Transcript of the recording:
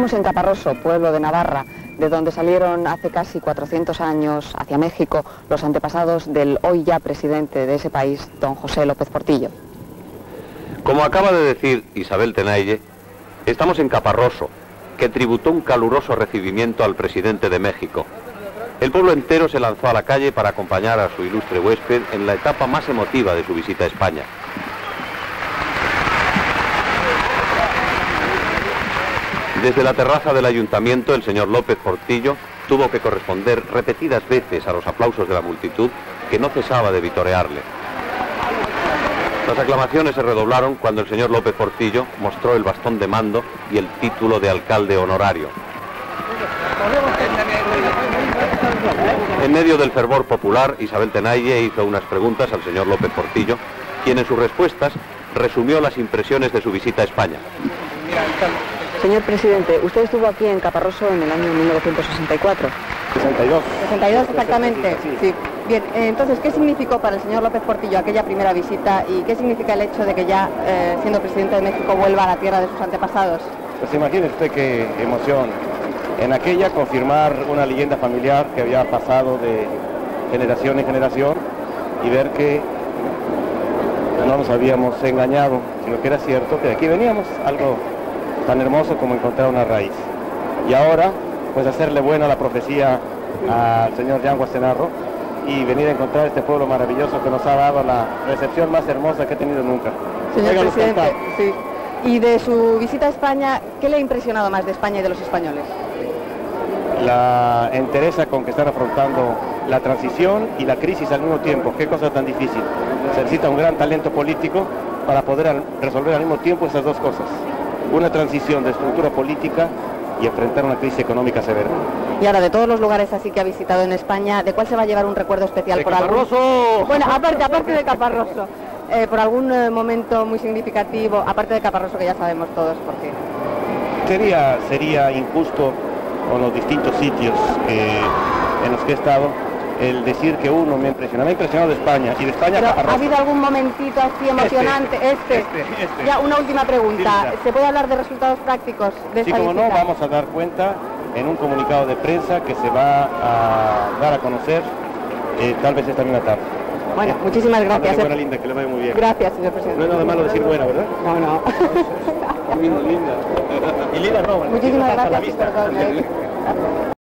Estamos en Caparroso, pueblo de Navarra, de donde salieron hace casi 400 años hacia México los antepasados del hoy ya presidente de ese país, don José López Portillo. Como acaba de decir Isabel Tenaille, estamos en Caparroso, que tributó un caluroso recibimiento al presidente de México. El pueblo entero se lanzó a la calle para acompañar a su ilustre huésped en la etapa más emotiva de su visita a España. Desde la terraza del ayuntamiento, el señor López Portillo tuvo que corresponder repetidas veces a los aplausos de la multitud que no cesaba de vitorearle. Las aclamaciones se redoblaron cuando el señor López Portillo mostró el bastón de mando y el título de alcalde honorario. En medio del fervor popular, Isabel Tenaille hizo unas preguntas al señor López Portillo, quien en sus respuestas resumió las impresiones de su visita a España. Señor presidente, usted estuvo aquí en Caparroso en el año 1964. 62. 62 exactamente. Sí. Bien, entonces, ¿qué significó para el señor López Portillo aquella primera visita y qué significa el hecho de que ya, siendo presidente de México, vuelva a la tierra de sus antepasados? Pues imagine usted qué emoción. En aquella confirmar una leyenda familiar que había pasado de generación en generación y ver que no nos habíamos engañado, sino que era cierto que de aquí veníamos, algo tan hermoso como encontrar una raíz. Y ahora, pues hacerle buena la profecía al señor Jean Guastenarro y venir a encontrar este pueblo maravilloso que nos ha dado la recepción más hermosa que he tenido nunca. Señor presidente, sí. Y de su visita a España, ¿qué le ha impresionado más de España y de los españoles? La entereza con que están afrontando la transición y la crisis al mismo tiempo. Qué cosa tan difícil. Se necesita un gran talento político para poder resolver al mismo tiempo esas dos cosas. Una transición de estructura política y enfrentar una crisis económica severa. Y ahora, de todos los lugares así que ha visitado en España, ¿de cuál se va a llevar un recuerdo especial? ¡De por Caparroso! Algún... Bueno, aparte de Caparroso, por algún momento muy significativo, aparte de Caparroso, que ya sabemos todos por qué. Sería injusto con los distintos sitios en los que he estado, el decir que uno me ha impresionado de España, y de España a Caparroso. ¿Ha habido algún momentito así emocionante? Este. Ya, una última pregunta. Sí, claro. ¿Se puede hablar de resultados prácticos de esta visita? Sí, como no, vamos a dar cuenta en un comunicado de prensa que se va a dar a conocer tal vez esta misma tarde. Bueno, muchísimas gracias. Buena, linda, que le vaya muy bien. Gracias, señor presidente. No es nada malo decir buena, ¿verdad? No. Linda. Y linda no. Muchísimas gracias. Perdón,